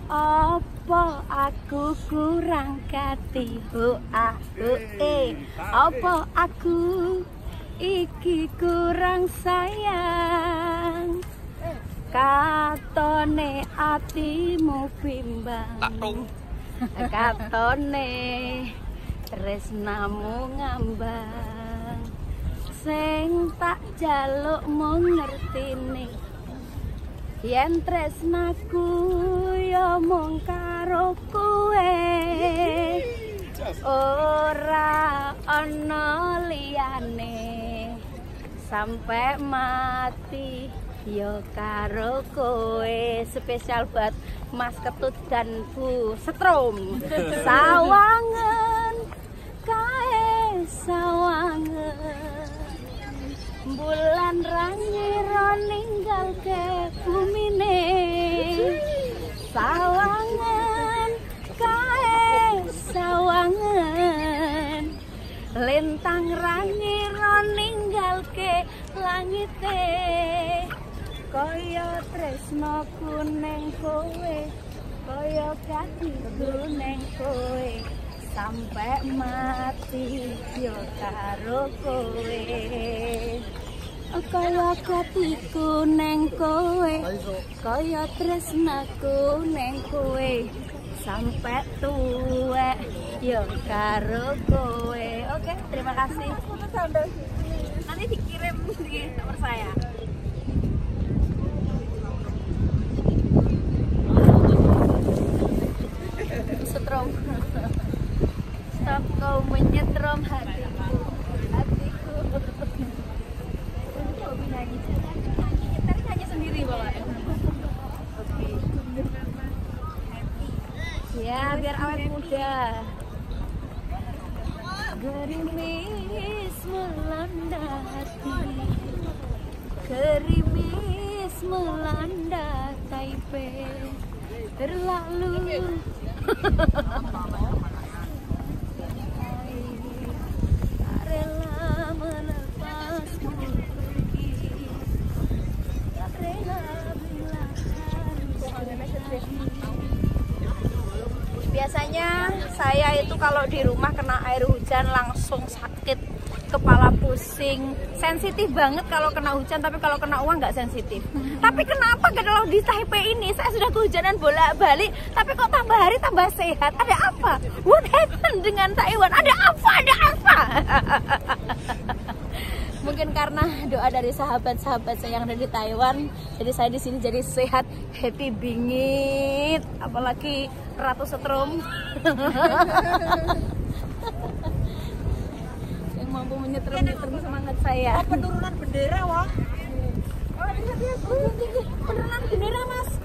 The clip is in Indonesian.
Apa aku kurang kati apa aku iki kurang sayang, katone atimu bimbang, katone tresnamu ngambang, sing tak jaluk mung ngertine yen tresnaku ya mung karo kowe, ora ana liyane, sampai mati ya karo kowe. Spesial buat Mas Ketut dan Bu Setrum. Sawangen kae sawangen, bulan ranyiro ninggal ke bumine. Sawangen kae sawangen, lintang ranyiro ninggal ke langite. Kaya tresnaku neng kowe, kaya katiku neng kowe, sampai mati yo karo kowe. Kaya katiku neng kowe, kaya tresnaku neng kowe, sampai tuwek yo karo kowe. Oke, terima kasih. Nanti dikirim di nomor saya. Setrum. Stop kau menyetrum hatiku. Nyanyi sendiri bapak. Oke. Ya biar awet muda. Gerimis melanda hati, gerimis melanda Taipei berlalu. Tak rela melepasmu pergi, tak rela bila harus. Biasanya saya itu kalau di rumah kena air hujan langsung sakit, kepala pusing, sensitif banget kalau kena hujan, tapi kalau kena uang nggak sensitif. Tapi kenapa kalau di Taipei ini saya sudah kehujanan bolak-balik, tapi kok tambah hari tambah sehat? Ada apa? What happened dengan Taiwan? Ada apa? Ada apa? Mungkin karena doa dari sahabat-sahabat saya yang ada di Taiwan, jadi saya di sini jadi sehat, happy bingit, apalagi Ratu Setrum. Yang mampu menyetrum semangat saya. Penurunan bendera, wah. Oh, penurunan bendera, Mas.